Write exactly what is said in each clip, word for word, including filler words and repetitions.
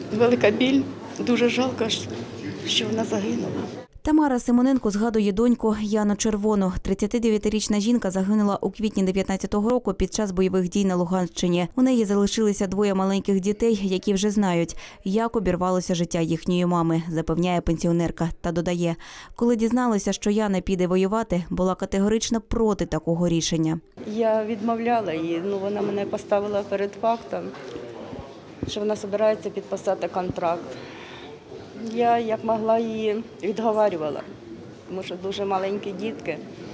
велика біль, дуже жалко, що вона загинула. Тамара Симоненко згадує доньку Яну Червону. тридцятидев'ятирічна жінка загинула у квітні дев'ятнадцятого року під час бойових дій на Луганщині. У неї залишилися двоє маленьких дітей, які вже знають, як обірвалося життя їхньої мами, запевняє пенсіонерка. Та додає, коли дізналася, що Яна піде воювати, була категорично проти такого рішення. Я відмовляла її, ну, вона мене поставила перед фактом, що вона збирається підписати контракт. Я, як могла, її відговарювала, тому що дуже маленькі дітки.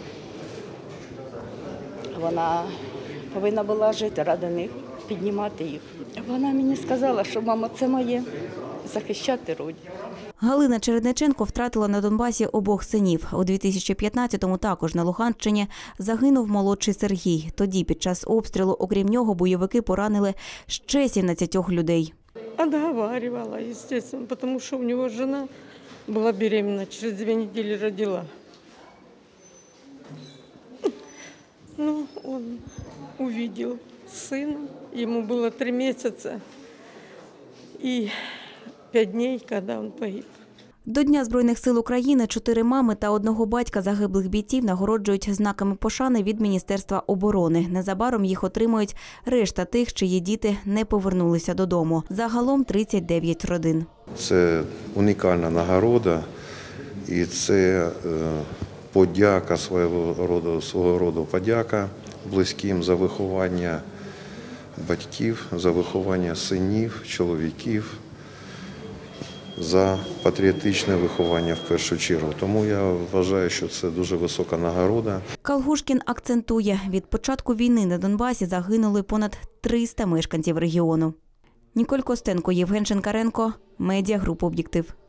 Вона повинна була жити ради них, піднімати їх. Вона мені сказала, що, мамо, це моє, захищати родину. Галина Чередниченко втратила на Донбасі обох синів. У дві тисячі п'ятнадцятому також на Луганщині загинув молодший Сергій. Тоді під час обстрілу, окрім нього, бойовики поранили ще сімнадцятьох людей. Отговаривала, естественно, потому что у него жена была беременна, через две недели родила. Ну, он увидел сына, ему было три месяца и пять дней, когда он погиб. До Дня Збройних сил України чотири мами та одного батька загиблих бійців нагороджують знаками пошани від Міністерства оборони. Незабаром їх отримують решта тих, чиї діти не повернулися додому. Загалом тридцять дев'ять родин. Це унікальна нагорода і це подяка свого роду, свого роду подяка близьким за виховання батьків, за виховання синів, чоловіків, за патріотичне виховання в першу чергу. Тому я вважаю, що це дуже висока нагорода. Калгушкін акцентує, від початку війни на Донбасі загинули понад триста мешканців регіону. Ніколь Костенко, Євген Шинкаренко, Медіагруп «Об'єктив».